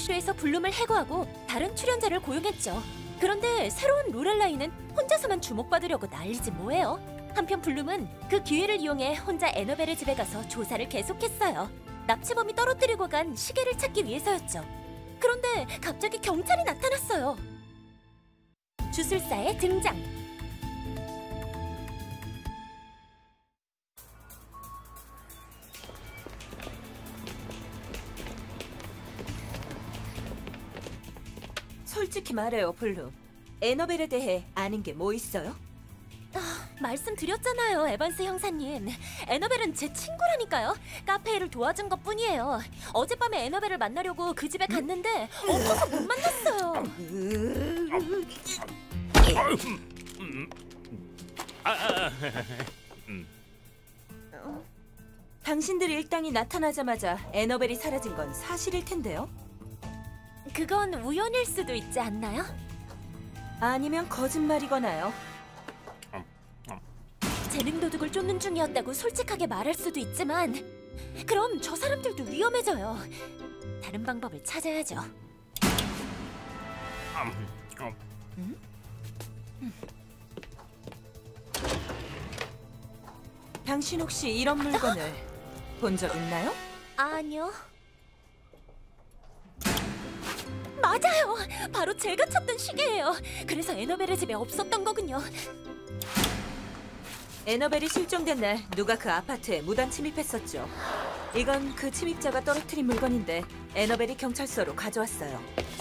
와우쇼에서 블룸을 해고하고 다른 출연자를 고용했죠. 그런데 새로운 로렐라이는 혼자서만 주목받으려고 난리지 뭐예요. 한편 블룸은 그 기회를 이용해 혼자 애너벨의 집에 가서 조사를 계속했어요. 납치범이 떨어뜨리고 간 시계를 찾기 위해서였죠. 그런데 갑자기 경찰이 나타났어요. 주술사의 등장. 솔직히 말해요, 블룸. 애너벨에 대해 아는 게 뭐 있어요? 말씀드렸잖아요, 에반스 형사님. 애너벨은 제 친구라니까요. 카페 일을 도와준 것뿐이에요. 어젯밤에 애너벨을 만나려고 그 집에 갔는데 없어서 못 만났어요. 당신들 일당이 나타나자마자 애너벨이 사라진 건 사실일 텐데요? 그건 우연일 수도 있지 않나요? 아니면 거짓말이거나요. 재능 도둑을 쫓는 중이었다고 솔직하게 말할 수도 있지만 그럼 저 사람들도 위험해져요. 다른 방법을 찾아야죠. 당신 혹시 이런 물건을 본 적 있나요? 아니요. 맞아요! 바로 제가 찾던 시계예요. 그래서 애너벨의 집에 없었던 거군요. 애너벨이 실종된 날 누가 그 아파트에 무단 침입했었죠. 이건 그 침입자가 떨어뜨린 물건인데 애너벨이 경찰서로 가져왔어요.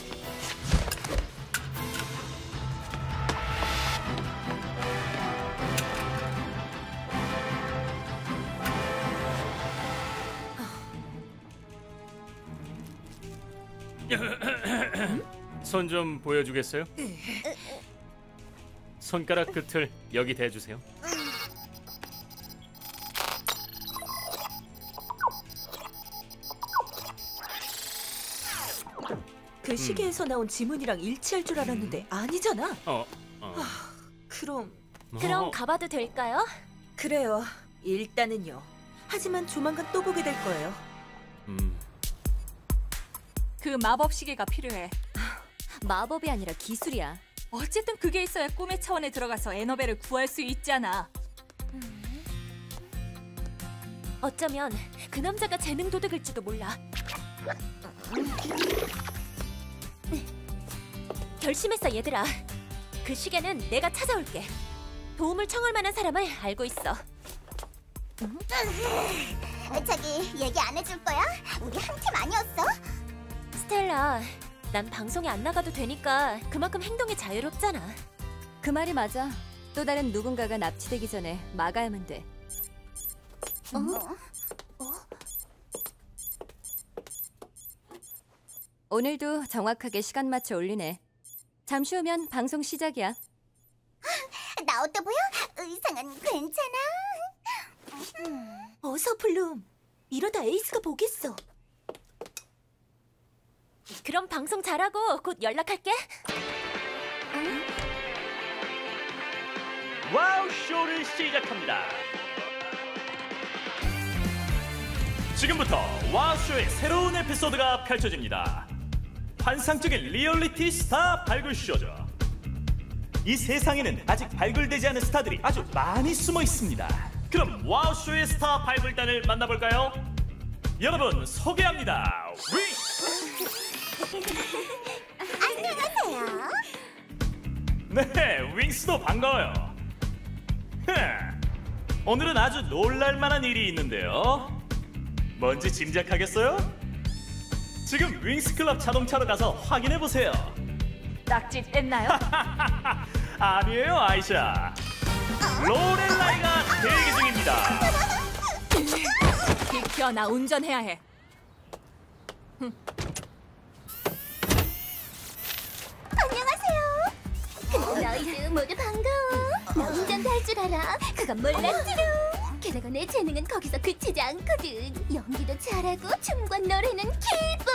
손 좀 보여주겠어요? 손가락 끝을 여기 대주세요. 그 시계에서 나온 지문이랑 일치할 줄 알았는데 아니잖아. 그럼 가봐도 될까요? 그래요. 일단은요. 하지만 조만간 또 보게 될 거예요. 그 마법 시계가 필요해. 마법이 아니라 기술이야. 어쨌든 그게 있어야 꿈의 차원에 들어가서 애너벨을 구할 수 있잖아. 어쩌면 그 남자가 재능 도둑일지도 몰라. 결심했어, 얘들아. 그 시계는 내가 찾아올게. 도움을 청할 만한 사람을 알고 있어. 저기 얘기 안 해줄 거야? 우리 한 팀 아니었어? 스텔라, 난 방송에 안 나가도 되니까 그만큼 행동이 자유롭잖아. 그 말이 맞아. 또 다른 누군가가 납치되기 전에 막아야만 돼. 오늘도 정확하게 시간 맞춰 올리네. 잠시 후면 방송 시작이야. 나 어때 보여? 의상은 괜찮아? 어서 블룸. 이러다 에이스가 보겠어. 그럼 방송 잘하고 곧 연락할게. 와우 쇼를 시작합니다. 지금부터 와우 쇼의 새로운 에피소드가 펼쳐집니다. 환상적인 리얼리티 스타 발굴 쇼죠. 이 세상에는 아직 발굴되지 않은 스타들이 아주 많이 숨어 있습니다. 그럼 와우 쇼의 스타 발굴단을 만나볼까요? 여러분 소개합니다. 안녕하세요. 네, 윙스도 반가워요. 오늘은 아주 놀랄만한 일이 있는데요. 뭔지 짐작하겠어요? 지금 윙스클럽 자동차로 가서 확인해보세요. 딱지 뗐나요? 아니에요, 아이샤. 로렐라이가 대기 중입니다. 비켜, 나 운전해야 해. 안녕하세요. 너희들 모두 반가워. 나 운전도 할 줄 알아. 그건 몰랐지롱. 게다가 내 재능은 거기서 그치지 않거든. 연기도 잘하고 춤과 노래는 기본.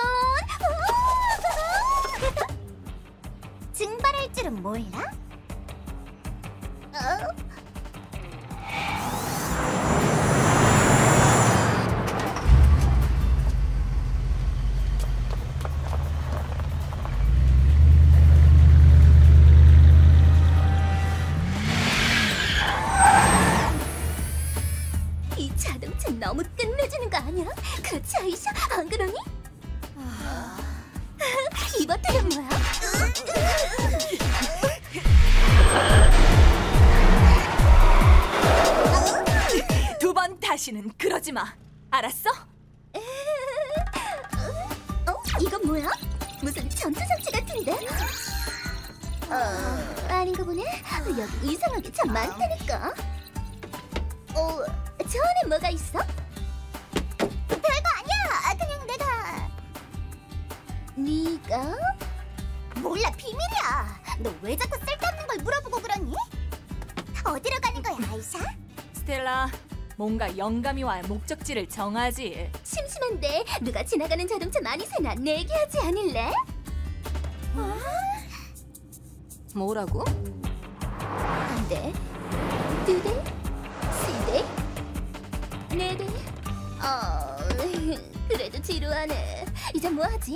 증발할 줄은 몰라? 보여주는 거 아니야? 그렇지 아이샤? 안 그러니? 이 버튼은 뭐야? 두 번 다시는 그러지 마. 알았어? 이건 뭐야? 무슨 전투 장치 같은데? 아닌가 보네. 여기 이상하게 참 많다니까. 저 안에 뭐가 있어? 별거 아니야. 그냥 내가. 네가? 몰라, 비밀이야. 너 왜 자꾸 쓸데없는 걸 물어보고 그러니? 어디로 가는 거야, 아이샤? 스텔라, 뭔가 영감이 와야 목적지를 정하지. 심심한데 누가 지나가는 자동차 많이 새나 내기하지 않을래? 뭐라고? 한 대, 두 대, 세 대, 네 대. 그래도 지루하네. 이제 뭐 하지?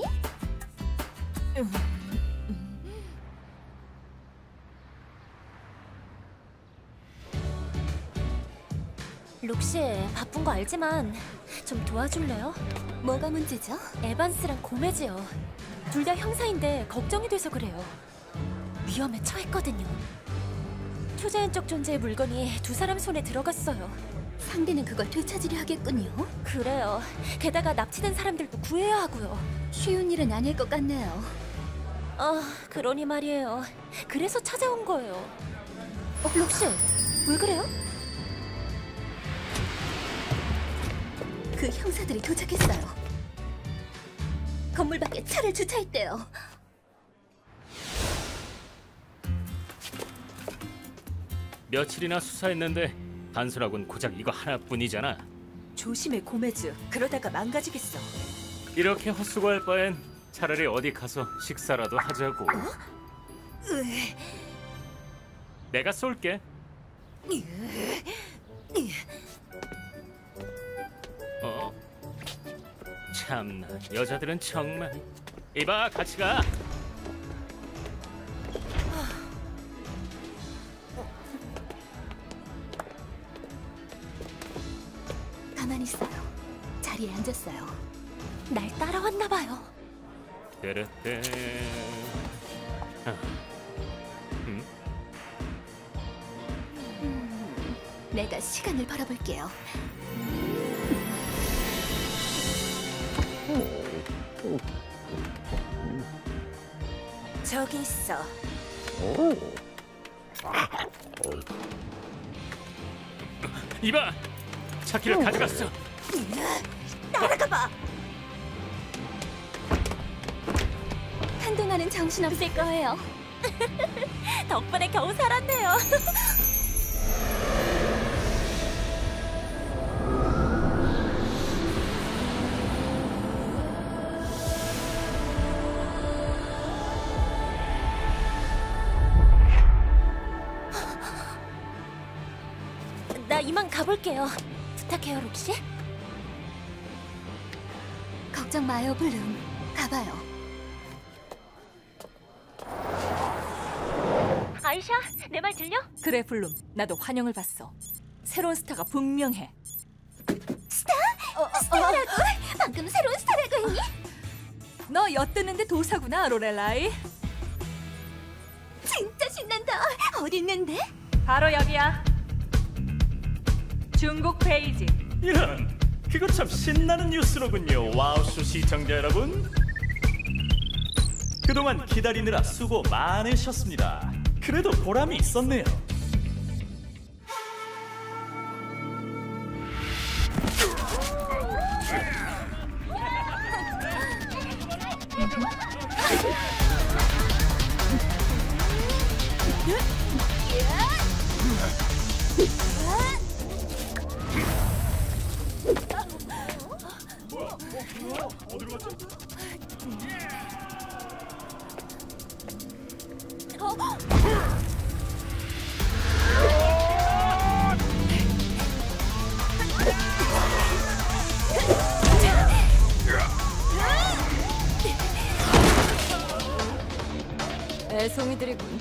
록시, 바쁜 거 알지만 좀 도와줄래요? 뭐가 문제죠? 에반스랑 고메즈요. 둘 다 형사인데 걱정이 돼서 그래요. 위험에 처했거든요. 초자연 적 존재의 물건이 두 사람 손에 들어갔어요. 상대는 그걸 되찾으려 하겠군요. 그래요. 게다가 납치된 사람들도 구해야 하고요. 쉬운 일은 아닐 것 같네요. 그러니 말이에요. 그래서 찾아온 거예요. 록시, 왜 그래요? 그 형사들이 도착했어요. 건물 밖에 차를 주차했대요. 며칠이나 수사했는데 단서라곤 고작 이거 하나뿐이잖아. 조심해, 고메즈. 그러다가 망가지겠어. 이렇게 헛수고할 바엔 차라리 어디 가서 식사라도 하자고. 내가 쏠게. 참나, 여자들은 정말. 이봐, 같이 가. 가만히 있어요. 자리에 앉았어요. 날 따라왔나 봐요. 떼르떼. 내가 시간을 벌어볼게요. 저기 있어. 이봐, 차키를 가져갔어. 따라가봐. 한동안은 정신없을 거예요. 덕분에 겨우 살았네요. 나 이만 가볼게요. 부탁해요, 록시. 걱정 마요, 블룸. 가봐요. 아이샤, 내 말 들려? 그래, 블룸. 나도 환영을 받어. 새로운 스타가 분명해. 스타라고? 방금 새로운 스타라고 했니? 너 엿드는데 도사구나, 로렐라이. 진짜 신난다. 어디 있는데? 바로 여기야. 중국 베이징. 이런, 그거 참 신나는 뉴스로군요. 와우쇼 시청자 여러분. 그동안 기다리느라 수고 많으셨습니다. 그래도 보람이 있었네요. 애송이들이군.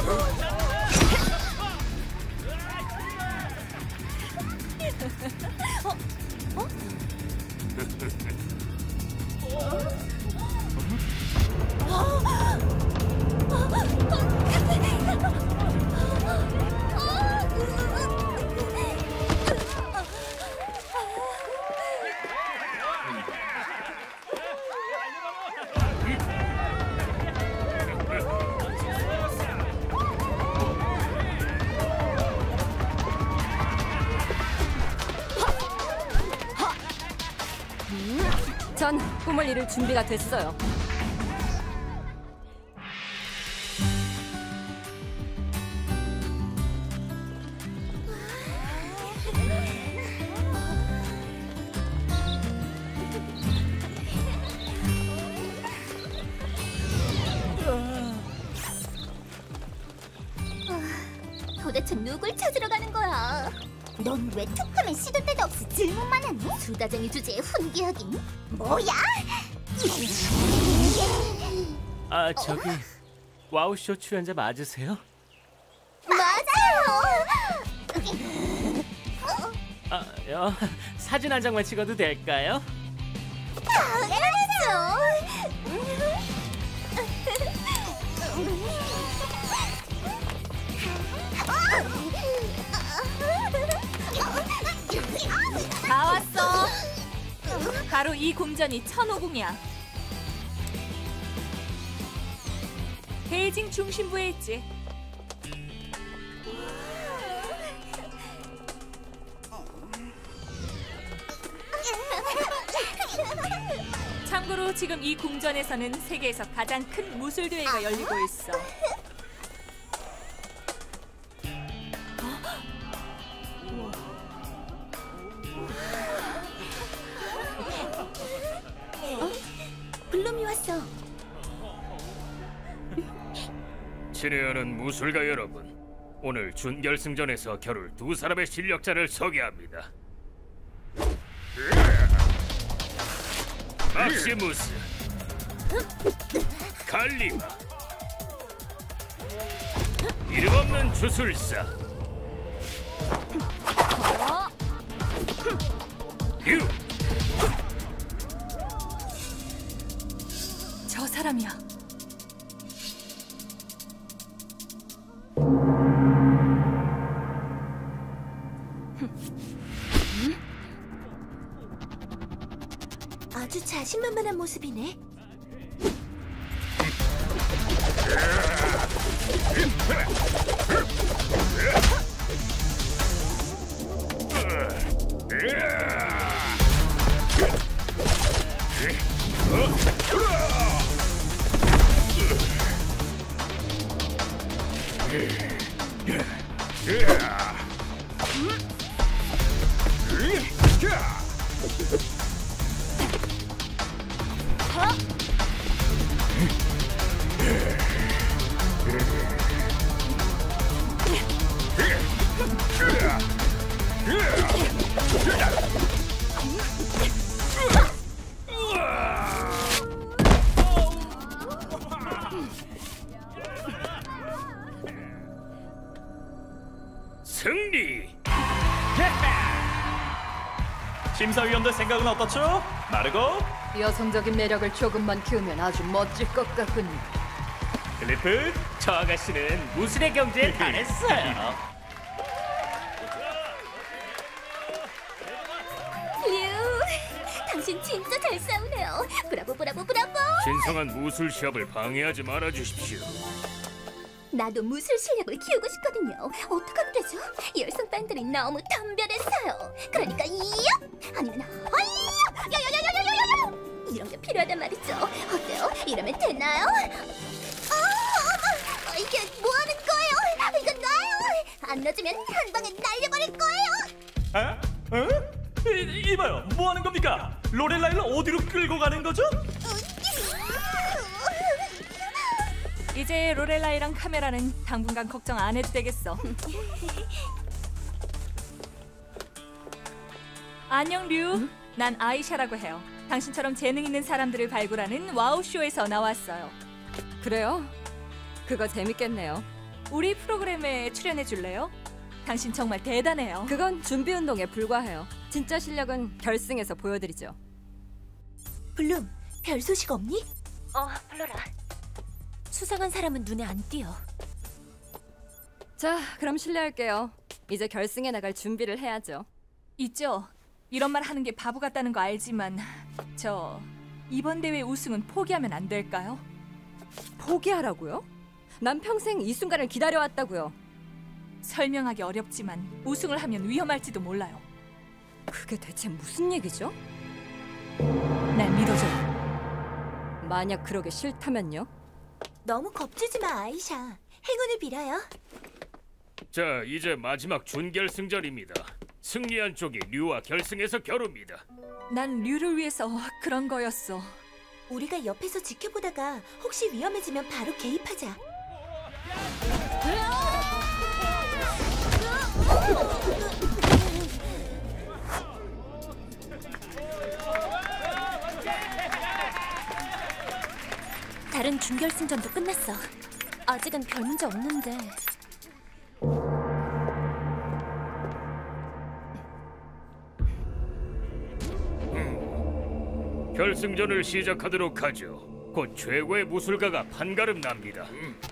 전 꿈을 이룰 준비가 됐어요. 도대체 누굴 찾으러 가는 거야? 넌 왜 툭하면 시도 때도 없이 질문만 하니? 수다쟁이 주제에 훈계하긴 뭐야? 아, 저기 와우쇼 출연자 맞으세요? 맞아요. 사진 한 장만 찍어도 될까요? 당연하죠. 다 왔어. 바로 이 궁전이 천호궁이야. 베이징 중심부에 있지. 참고로 지금 이 궁전에서는 세계에서 가장 큰 무술 대회가 열리고 있어. 블룸이 왔어. 친애하는 무술가 여러분, 오늘 준결승전에서 겨룰 두 사람의 실력자를 소개합니다. 막시무스, 갈리마. 이름 없는 주술사 유. 저 사람이야. 아주 자신만만한 모습이네. 승리. 심사위원들 생각은 어떻죠? 마르고, 여성적인 매력을 조금만 키우면 아주 멋질 것 같군요. 클리프. 저 아가씨는 무술의 경지에 달했어요. 류, 당신 진짜 잘 싸우네요. 브라보 브라보 브라보. 신성한 무술 시합을 방해하지 말아 주십시오. 나도 무술 실력을 키우고 싶거든요. 어떡하면 되죠? 열성 팬들이 너무 덤벼랬어요. 그러니까 이요? 아니면 허이요? 야야야야야야야! 이런 게 필요하단 말이죠. 어때요? 이러면 되나요? 이게 뭐 하는 거예요? 이거 놔요! 안 놔주면 한 방에 날려버릴 거예요. 이봐요, 뭐 하는 겁니까? 로렐라이를 어디로 끌고 가는 거죠? 이제 로렐라이랑 카메라는 당분간 걱정 안 해도 되겠어. 안녕 류. 난 아이샤라고 해요. 당신처럼 재능 있는 사람들을 발굴하는 와우쇼에서 나왔어요. 그래요? 그거 재밌겠네요. 우리 프로그램에 출연해 줄래요? 당신 정말 대단해요. 그건 준비 운동에 불과해요. 진짜 실력은 결승에서 보여드리죠. 블룸, 별 소식 없니? 불러라. 수상한 사람은 눈에 안 띄어. 자, 그럼 실례할게요. 이제 결승에 나갈 준비를 해야죠. 있죠. 이런 말 하는 게 바보 같다는 거 알지만 저 이번 대회 우승은 포기하면 안 될까요? 포기하라고요? 난 평생 이 순간을 기다려왔다고요. 설명하기 어렵지만 우승을 하면 위험할지도 몰라요. 그게 대체 무슨 얘기죠? 날 믿어줘. 만약 그러기 싫다면요? 너무 겁주지 마, 아이샤. 행운을 빌어요. 자, 이제 마지막 준결승전입니다. 승리한 쪽이 류와 결승에서 겨룹니다. 난 류를 위해서 그런 거였어. 우리가 옆에서 지켜보다가 혹시 위험해지면 바로 개입하자. 다른 준결승전도 끝났어. 아직은 별 문제 없는데. 결승전을 시작하도록 하죠. 곧 최고의 무술가가 판가름 납니다.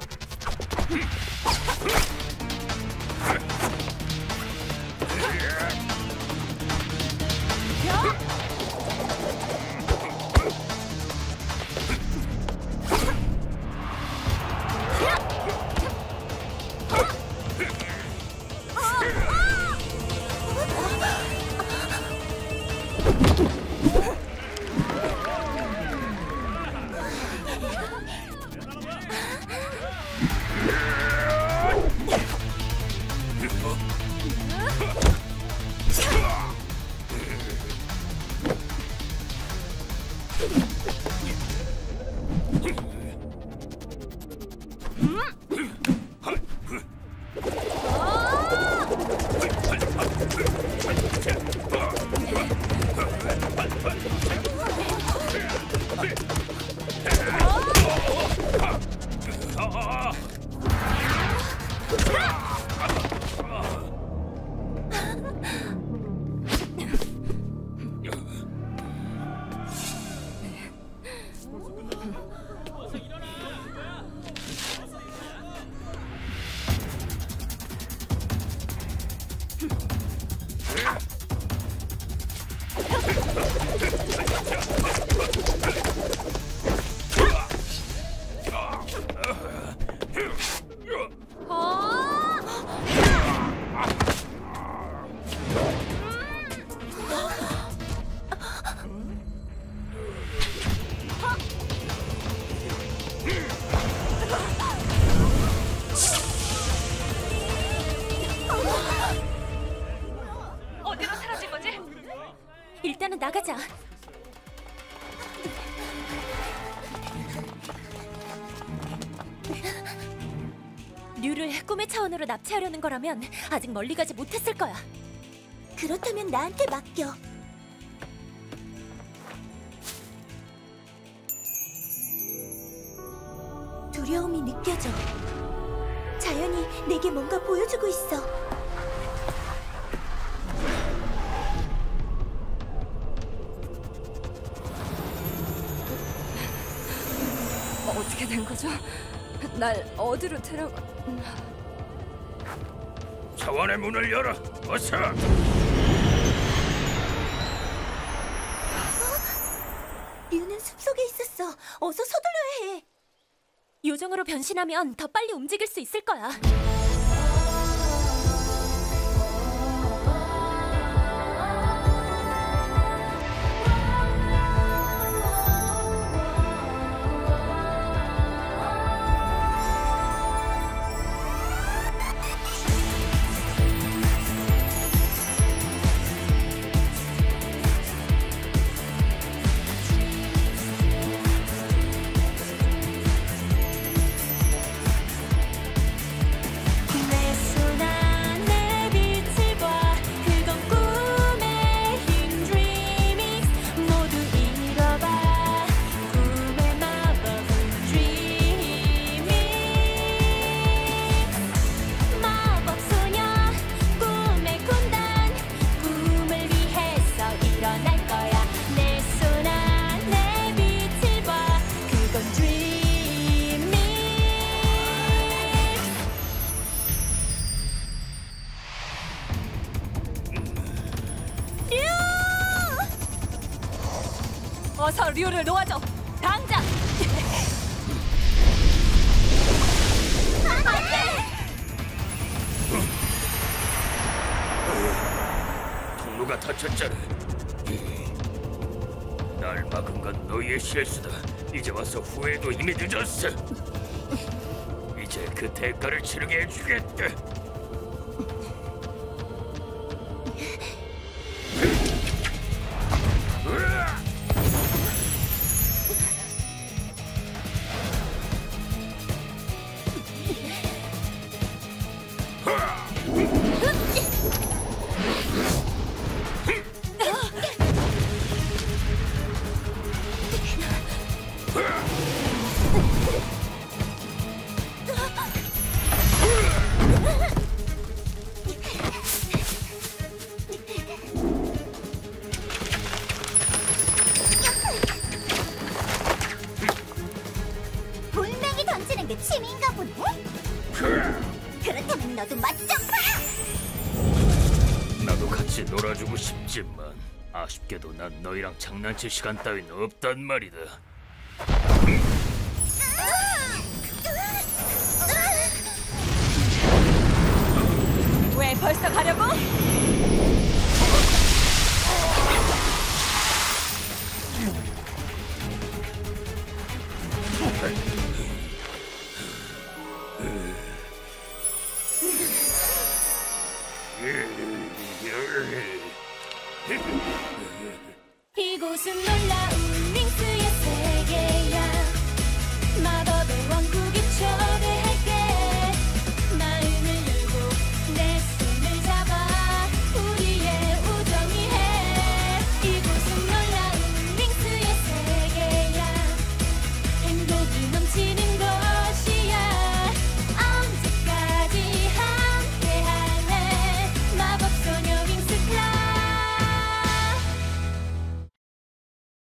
어디로 사라진 거지? 일단은 나가자. 류를 꿈의 차원으로 납치하려는 거라면 아직 멀리 가지 못했을 거야. 그렇다면 나한테 맡겨. 두려움이 느껴져. 자연이 내게 뭔가 보여주고 있어. 어떻게 된 거죠? 날 어디로 데려가... 차원의 문을 열어. 어서. 류는 숲속에 있었어. 어서 서둘러야 해. 요정으로 변신하면 더 빨리 움직일 수 있을 거야. 어서 류를 놓아줘. 당장. 통로가 닫혔잖아. 날 막은 건 너희의 실수다. 이제 와서 후회도 이미 늦었어. 이제 그 대가를 치르게 해주겠다. 분명히 던지는 게 취미인가 보네. 그렇다면 너도 맛 좀 봐. 나도 같이 놀아주고 싶지만 아쉽게도 난 너희랑 장난칠 시간 따윈 없단 말이다. 왜 벌써 가려고? 이곳은 놀라운